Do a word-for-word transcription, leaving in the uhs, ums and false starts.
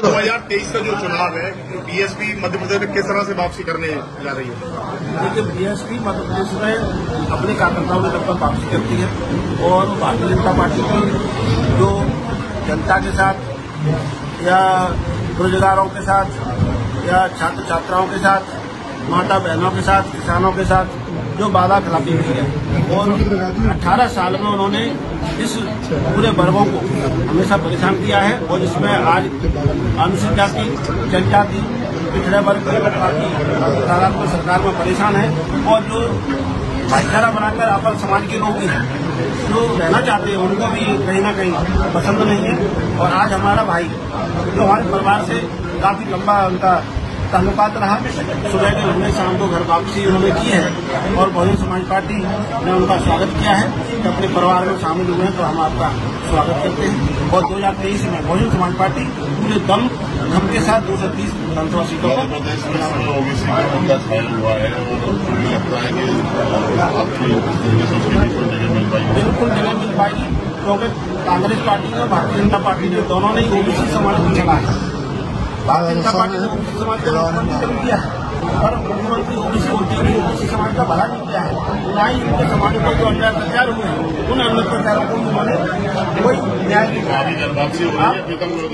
दो हजार तेईस का जो चुनाव है, बीएसपी मध्य प्रदेश में किस तरह से वापसी करने जा रही है? देखिए, बीएसपी मध्य प्रदेश में अपने कार्यकर्ताओं में लगभग वापसी करती है और भारतीय जनता पार्टी की जो जनता के साथ या रोजगारों के साथ या छात्र छात्राओं के साथ, माता बहनों के साथ, किसानों के साथ जो वादा खिलाफी हुई है और अठारह साल में उन्होंने इस पूरे वर्गों को हमेशा परेशान किया है और जिसमें आज अनुसूचित जाति, जनजाति, पिछड़े वर्ग की तादाद में सरकार में परेशान है और जो भाईचारा बनाकर आपस समाज के लोग हैं जो रहना चाहते हैं उनको भी कहीं ना कहीं पसंद नहीं है। और आज हमारा भाई जो हमारे परिवार से काफी लंबा उनका ताल्लुकात रहा, सुबह के हमने शाम को घर वापसी उन्होंने की है और बहुजन समाज पार्टी ने उनका स्वागत किया है कि अपने परिवार में शामिल हुए हैं तो हम आपका स्वागत करते हैं। और दो हजार तेईस में बहुजन समाज पार्टी पूरे दम धम के साथ दो सौ तीस विधानसभा सीटों पर प्रदेश में ओबीसी का मुद्दा छाया हुआ है और मुझे लगता है कि आपकी संस्कृति को जगह मिल पाएगी। बिल्कुल जगह मिल पाएगी क्योंकि कांग्रेस पार्टी और भारतीय जनता पार्टी ने दोनों ने ओबीसी समाज को चला है। भारतीय जनता पार्टी ने ओबीसी समाज का मुख्यमंत्री किया है और मुख्यमंत्री ओबीसी होते हुए ओबीसी समाज का भला नहीं किया है। ना ही उनके समाज पर जो अन्याय प्रचार हुए हैं उन अन्य प्रचारों को उन्होंने कोई न्याय नहीं दिया।